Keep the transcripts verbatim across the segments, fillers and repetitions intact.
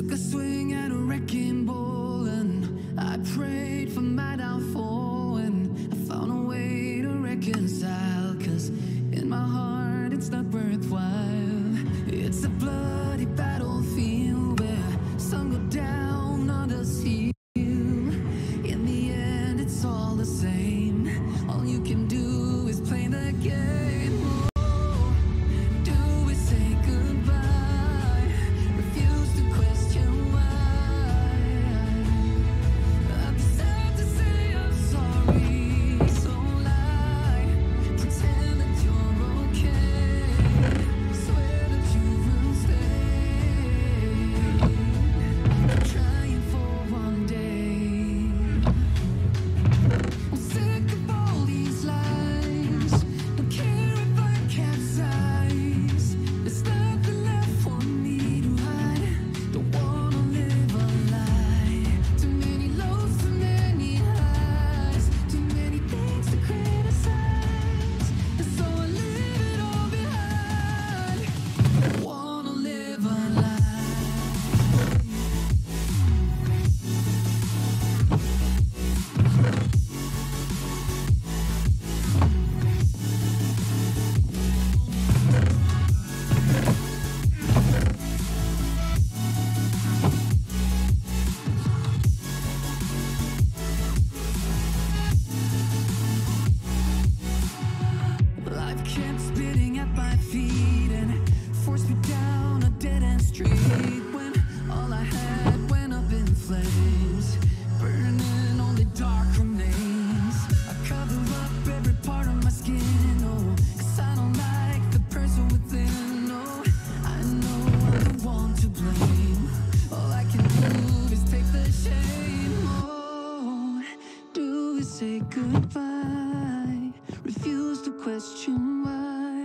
Took a swing at a wrecking ball and I prayed for my downfall, and I found a way to reconcile, cause in my heart it's not worthwhile. It's a bloody battlefield where some go down, others heal. In the end it's all the same. All you can do is play the game. Oh, do we say goodbye? Refuse to question why. I'm sad to say I'm sorry, so lie. Pretend that you're okay. Swear that you will stay. Trying for one day. I'm sick of all these lies. Don't care if I capsize. There's nothing left for me to hide. Don't wanna live a lie. Too many lows, too many highs. Too many things to criticize. And so I leave it all behind. Don't wanna live a lie. Life kept spitting at my feet and forced me down a dead-end street when all I had went up in flames, burning only dark remains. I cover up every part of my skin, oh, cause I don't like the person within. Oh, I know I'm the one to blame. All I can do is take the shame. Oh, do we say goodbye? Refuse to question why.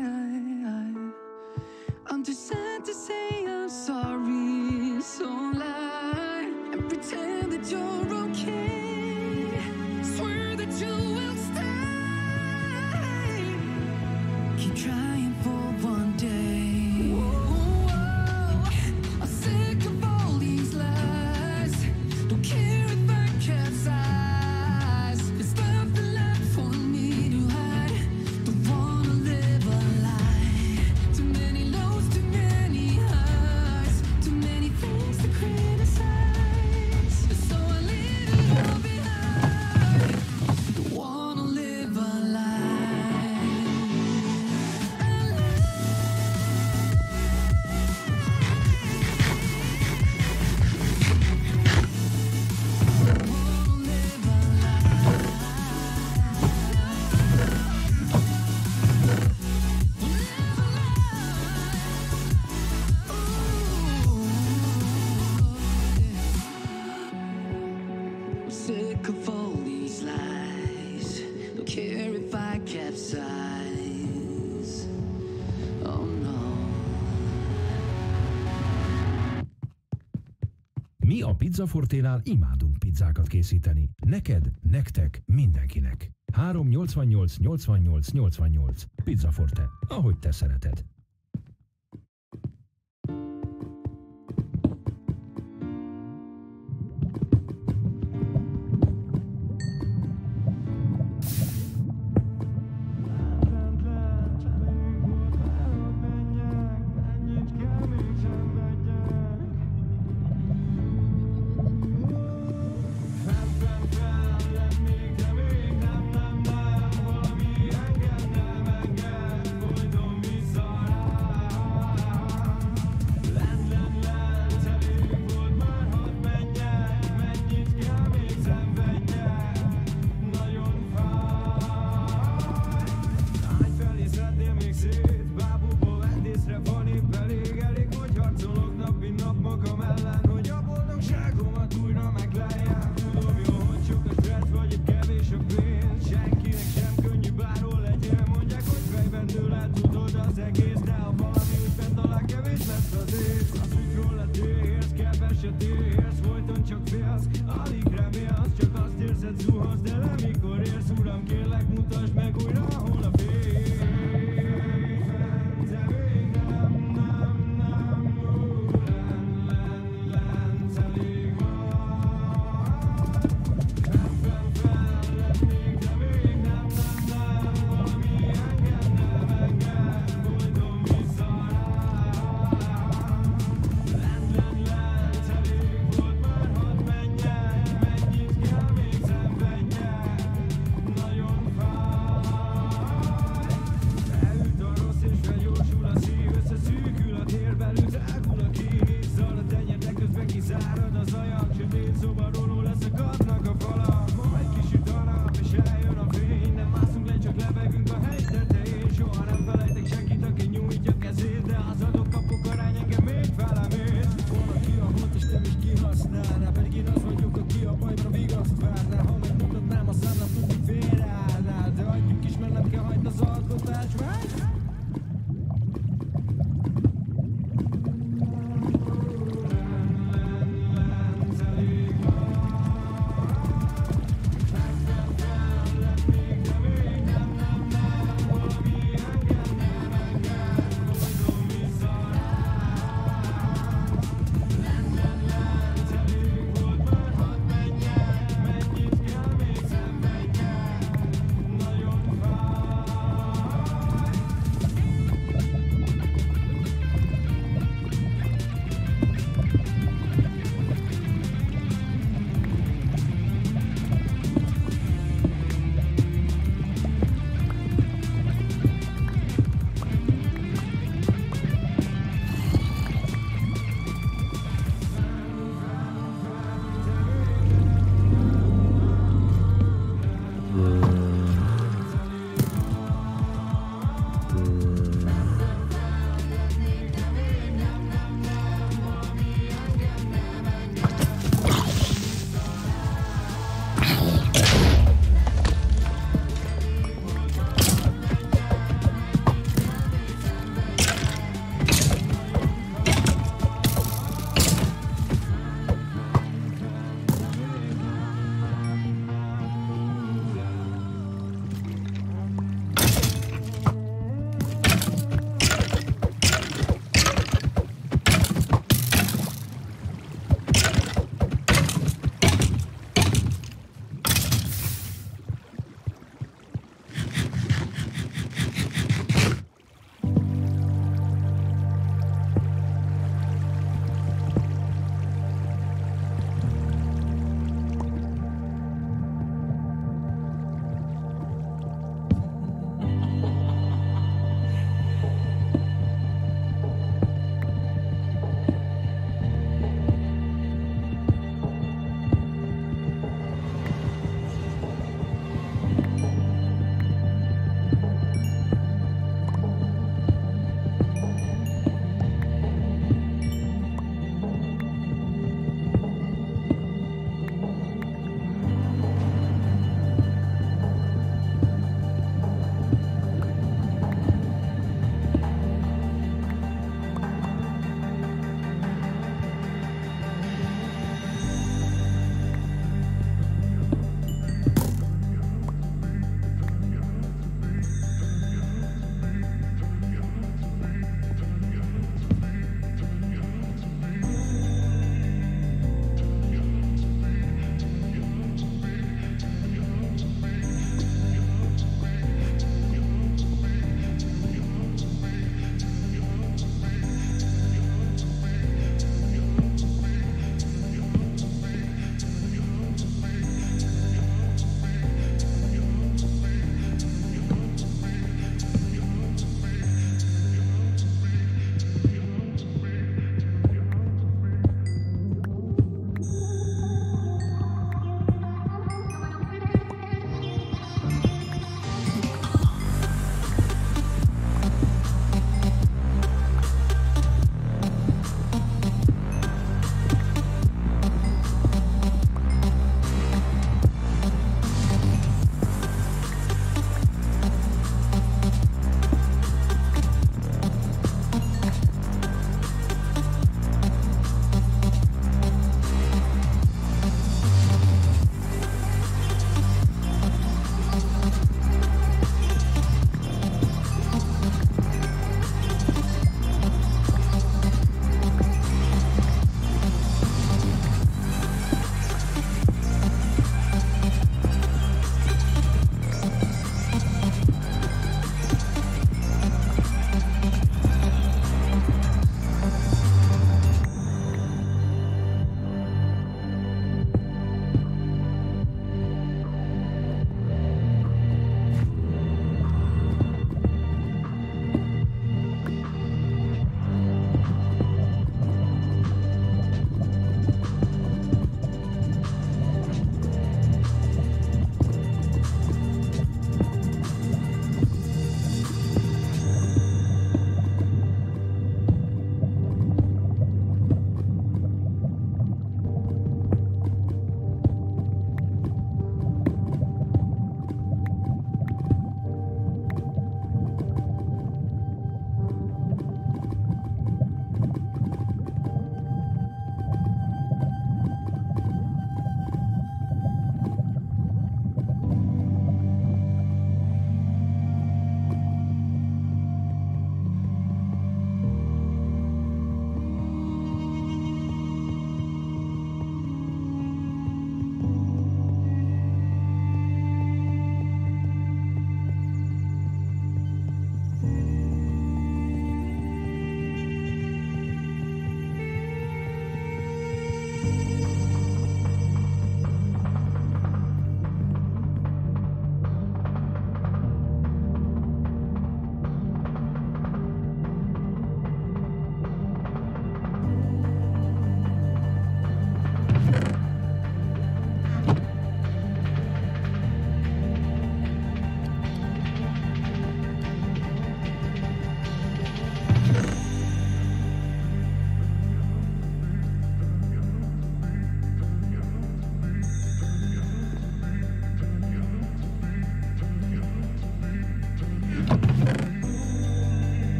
I'm too sad to say I'm sorry, so lie and pretend that you're okay. Swear that you will stay. Keep trying for one day. Whoa, I'm sick of all these lies. Don't care if I capsize. There's nothing left for me to hide. Don't wanna live a lie. Too many lows, too many highs. Too many things to criticize. So I leave it all behind. Don't wanna live a lie. A lie. Don't wanna live a lie. I'm sick of all these lies. Don't care if I capsize. Oh no. Mi a Pizza Forténál imádunk pizzákat készíteni. Neked, nektek, mindenkinek. három nyolcvannyolc nyolcvannyolc nyolcvannyolc. Pizza Forte. Ahogy te szereted. Az egész, de ha valami úgy fent talán kevés lesz azért. Az úgy róla térsz, keveset érsz, folyton csak félsz, alig remélsz, csak azt érzed zuhansz, de nem mikor érsz, uram kérlek mutasd meg újra, hol a